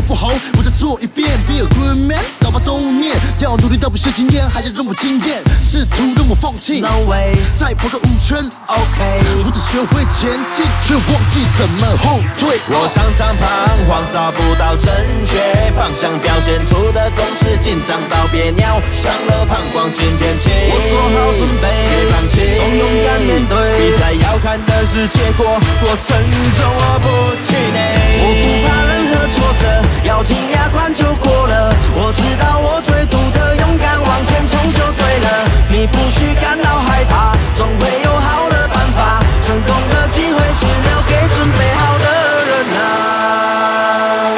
不好，我再做一遍。Be a good man， 老爸都念，要努力到不屑经验，还要让我惊艳，试图让我放弃。 No way， 再跑个5圈 ，OK。 我只学会前进，却忘记怎么后退。 我常常彷徨，找不到正确方向，表现出的总是紧张到别扭，伤了膀胱，今天起， 我做好准备， 别放弃， 总勇敢面对。 比赛要看的是结果，过程中我不气馁。 我不怕任何挫折，咬紧牙关就过了。我知道我最独特，勇敢往前冲就对了。你不需感到害怕，总会有好的办法。成功的机会是留给准备好的人啊。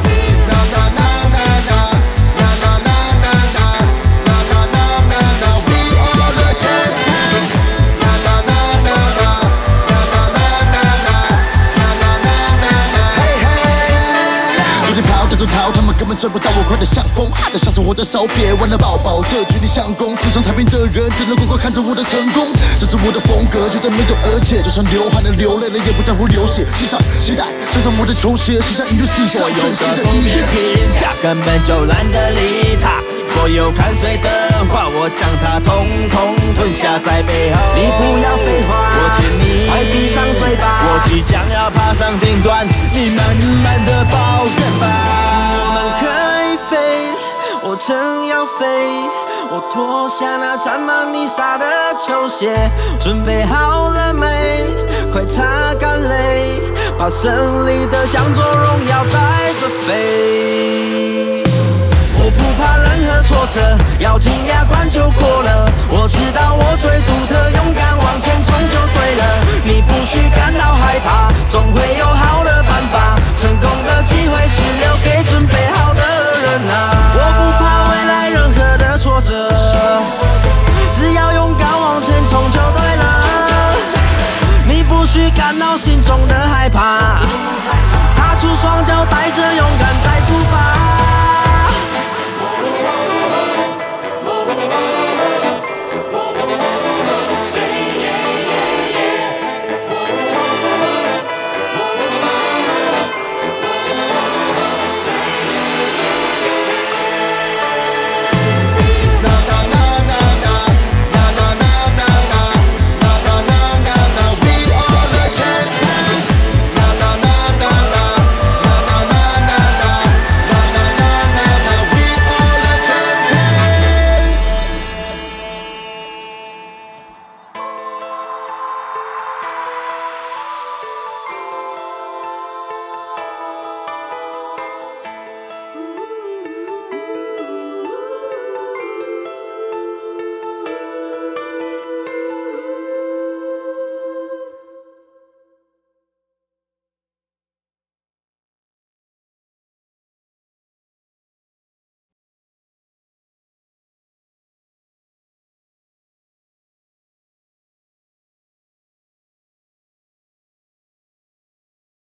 他们根本追不到我，快得像风，哈的像是我在烧，别玩了宝宝，这距离相公，纸上谈兵的人只能乖乖看着我的成功，这是我的风格，绝对没有而且，就算流汗了流泪了，也不在乎流血，系上鞋带，穿上我的球鞋，写下音乐史上最新的一页。 价根本就懒得理他，所有看衰的话，我将它统统吞下在背后。 你不要废话， 我请你快闭上嘴巴， 我即将要爬上顶端，你慢慢的抱怨吧。 我们可以飞，我正要飞，我脱下那沾满泥沙的球鞋，准备好了没？快擦干泪，把胜利的奖座荣耀带着飞。我不怕任何挫折，咬紧牙关就过了。我知道我最独特，勇敢往前冲就对了。你不需感到害怕，总会有好的办法。成功的机会是留给准备好的人啊！我不怕未来任何的挫折，只要勇敢往前冲就对了。你不需感到心中的害怕，踏出双脚，带着勇敢再出发。